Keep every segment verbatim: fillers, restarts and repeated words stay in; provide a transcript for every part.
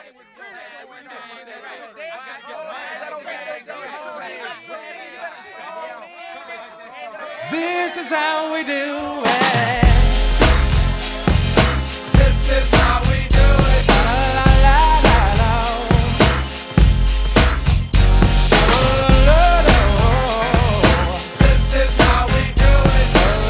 This is how we do it. This is how we do it. La la la la la. La la la. This is how we do it.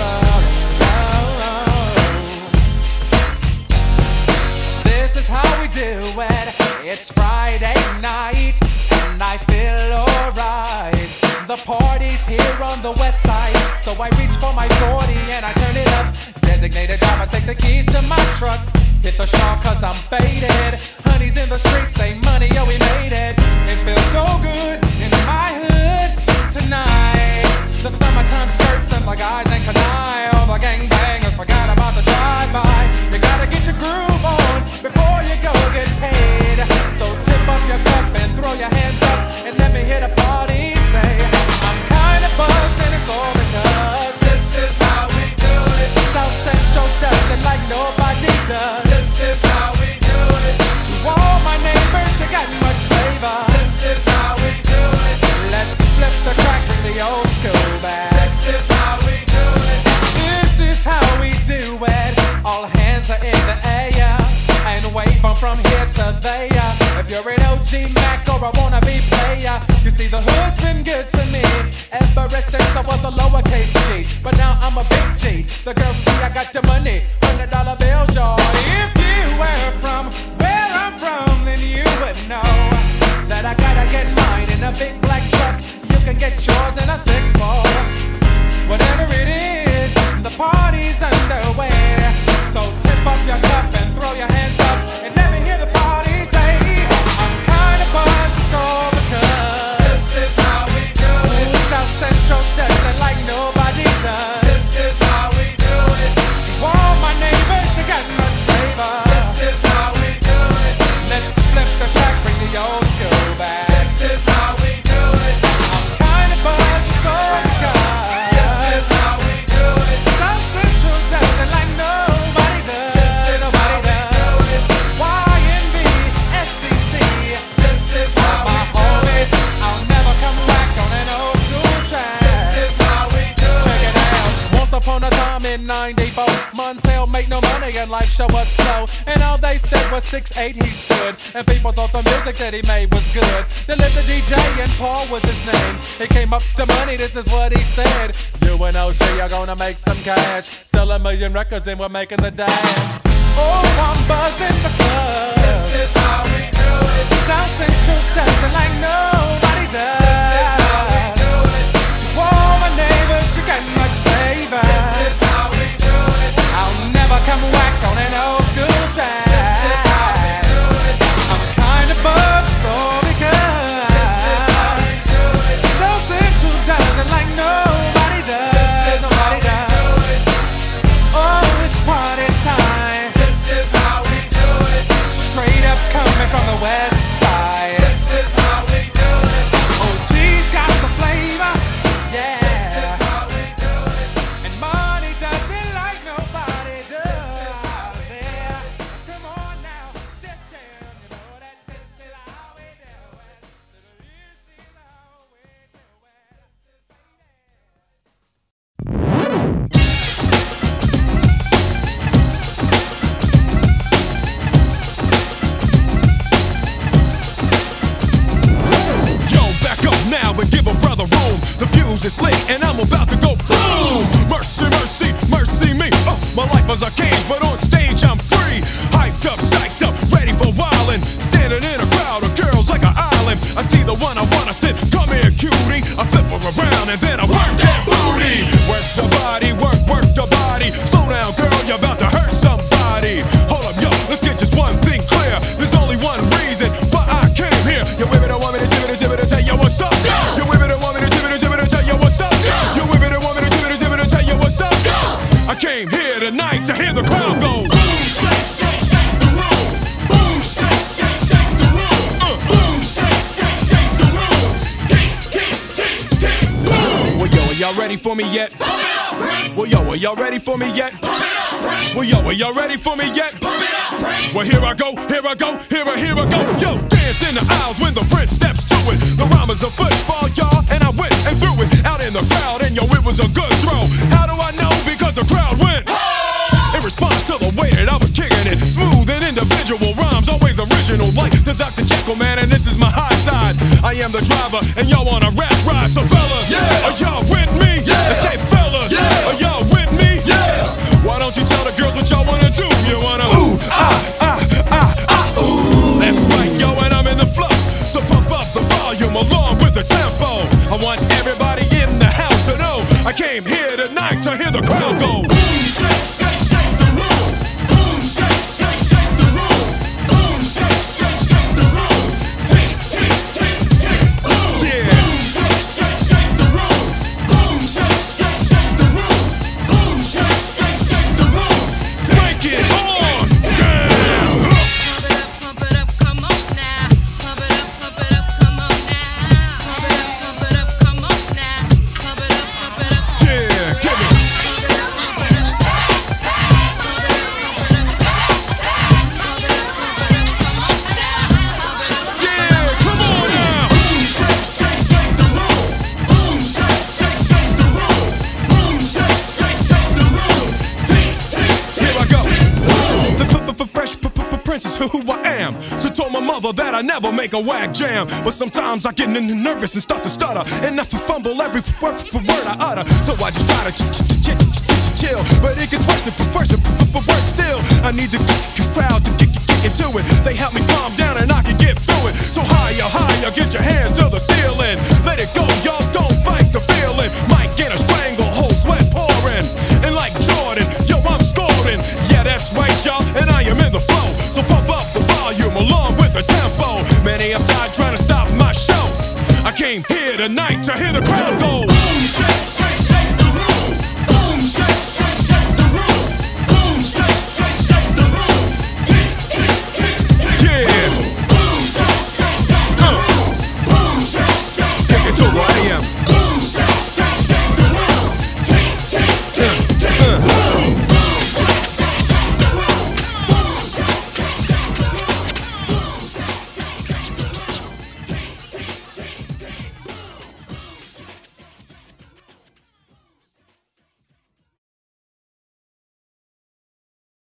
This is how we do it. It's Friday night and I feel alright. The party's here on the west side, so I reach for my forty and I turn it up. Designated driver, take the keys to my truck. Hit the shawl cause I'm faded. Honey's in the streets, say money, oh we made it. It feels so good in my hood tonight. The summertime skirts and the guys ain't canine. All the gangbangers forgot about the drive-by. You gotta get your groove on before you go get paid. So tip up your cup and throw your hands up and let me hear the party say, I'm kinda buzzed and it's all because this is how we do it. South Central does it like nobody does. This is how we do it. To all my neighbors, you got much flavor. This is how we do it. Let's flip the track, bring the old school back. This is how we do it. This is how we do it. All hands are in the air and wave them from here to there. If you're an O G Mac or a wannabe player, you see the hood's been good to me ever since I was a lowercase G. But now I'm a big G. The girls see I got the money, hundred dollar bills, y'all. If you were from where I'm from, then you would know that I gotta get mine in a big black truck. You can get yours in a six four. Whatever it is, the party's underway. So tip up your cup and throw your hands up and let me hear the party say, I'm kinda buzzed, it's all because This is how we do it. South Central does it like nobody does. This is how we do it. To all my neighbors, you got much flavor. This is how we do it. Let's flip the track, bring the old school back. This is how we do it. I'm kinda buzzed, it's all because This is how we do it. South Central does it like nobody does. Nobody does. Y N B, S C C. This is how My we do it. homies, I'll never come back on an old school track. This is how we do it. Check it out. Once upon a time in ninety-four, Montel made no money and life show was slow. And all they said was six eight he stood. And people thought the music that he made was good. They lived the D J and Paul was his name. He came up to money, this is what he said. You and O G are gonna make some cash. Sell a million records and we're making the dash. Oh, I'm buzzing the club. This is how we do it. South Central does it like nobody does. How we do it. To all my neighbors, you got much flavor. This is how we do it. I'll never come whack on an old school track. This is how we do it. I'm kinda buzzed, so because This is how we do it. South Central does it like nobody does. Nobody does. Oh, it's party time. This is how we do it. Straight up coming from the west side. This is how we do it. Oh, she's got the flavor, yeah. How we do it. And money does it like nobody does. Yeah. Come on now, Def Jam, you know that this is how we do it. This is how we do Yo, back up now and give a brother room. The fuse is lit and I'm about to go boom. Mercy, mercy, mercy me. Oh, my life is a cage, but on stage I'm free. Hyped up, psyched up, ready for wildin'. Standing in a crowd of girls like an island. I see the one I wanna sit. Come here, cutie. I flip her around and then I work that booty. Work the body, work, work the body. Slow down, girl, you're about to hurt somebody. Hold up, yo, let's get just one thing clear. There's only one reason why I came here. You women don't want me to jibber jibber to tell you what's up. You women don't want me to jibber jibber to tell you what's up. You women don't want me to jibber jibber to tell you what's up. I came here tonight to hear the crowd go boom, shake, shake, shake the room. Boom, shake, shake, shake the room. Uh, boom, shake, shake, shake the room. Tick, tick, tick, tick, boom. Well, yo, are y'all ready for me yet? Pump it up, Prince. Well, yo, are y'all ready for me yet? Pump it up, Prince. Well, yo, are y'all ready for me yet? Pump it up, Well, here I go, here I go, here I, here I go. Yo, dance in the aisles when the prince steps to it. The rhyme is a football, y'all, and I went and threw it out in the crowd, and yo, it was a good throw. How do I know? Because the crowd went in response to the way that I was kicking it. Smooth and individual rhymes, always original, like the Doctor Jekyll man, and this is my high side. I am the driver, and y'all on a rap ride. So fellas, yeah. Are y'all with me? Yeah. And say fellas, yeah. Are y'all with me? Yeah. Why don't you tell the girls what y'all wanna do? You wanna ooh, ah, ah, ah, ah, ooh. That's right, yo, and I'm in the flow. So pump up the volume along with the tempo. I want everybody in the house to know I came here tonight to hear the crowd go. Boom, shake, shake, shake the room. Boom, shake, shake, shake the room. Boom, shake, shake, shake the room. Tick, tick, tick, tick, boom. Yeah. Boom, shake, shake, shake the room. Boom, shake, shake, shake the room. Boom, shake, shake, shake the room. Break it on down. Pump it up, pump it up, come on now. Pump it up, pump it up, come on now. Pump it up, pump it up, come on now. Pump it up, pump it up. Yeah, give it. Yeah, come on now. Boom, shake, shake, shake the room. Boom, shake, shake, shake the room. Boom, shake, shake, shake the room. Tick, tick, tick. Here I go. The fresh prince is who I am. So told my mother that I never make a whack jam. But sometimes I get nervous and start to stutter, and I fumble every word word I utter. So I just try to chill, but it gets worse and worse and worse still. I need the crowd to get into it. They help me calm down and I can get through it. So higher, higher, get your hands to the ceiling. Let it go, y'all, don't fight the feeling. Might get a stranglehold, sweat pouring. And like Jordan, yo, I'm scoring. Yeah, that's right, y'all, and I am in the flow. So pump up the volume along with the tempo. Many have died trying to stop my show. I came here tonight to hear